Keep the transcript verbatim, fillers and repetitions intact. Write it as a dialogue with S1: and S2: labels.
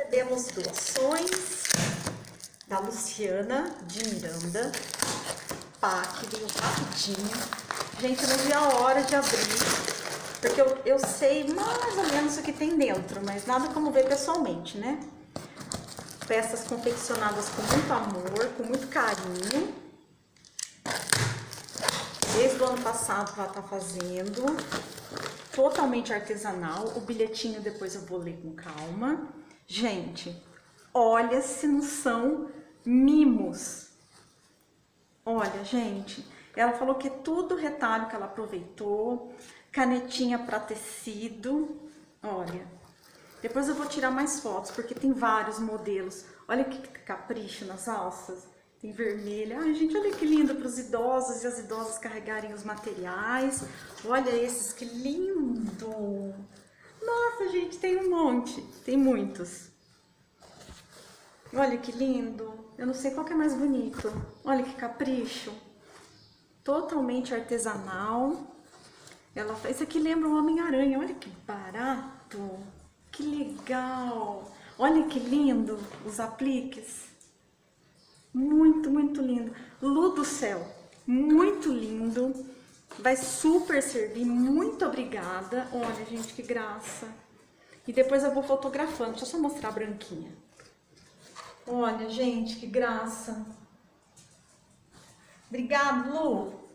S1: recebemos doações da Luciana de Miranda. Pá, que veio rapidinho. Gente, eu não vi a hora de abrir, porque eu, eu sei mais ou menos o que tem dentro, mas nada como ver pessoalmente, né? Peças confeccionadas com muito amor, com muito carinho. Desde o ano passado ela tá fazendo. Totalmente artesanal. O bilhetinho depois eu vou ler com calma. Gente, olha se não são mimos. Olha, gente, ela falou que é tudo retalho que ela aproveitou. Canetinha para tecido. Olha, depois eu vou tirar mais fotos, porque tem vários modelos. Olha que capricho nas alças. Tem vermelha. Ai, gente, olha que lindo para os idosos e as idosas carregarem os materiais. Olha esses, que lindo. Nossa, gente, tem um monte. Tem muitos. Olha que lindo. Eu não sei qual que é mais bonito. Olha que capricho. Totalmente artesanal. Ela faz... Esse aqui lembra o Homem-Aranha. Olha que barato. Que legal. Olha que lindo os apliques. Muito, muito lindo. Lu do céu, muito lindo. Vai super servir. Muito obrigada. Olha, gente, que graça. E depois eu vou fotografando. Deixa eu só mostrar a branquinha. Olha, gente, que graça. Obrigada, Lu.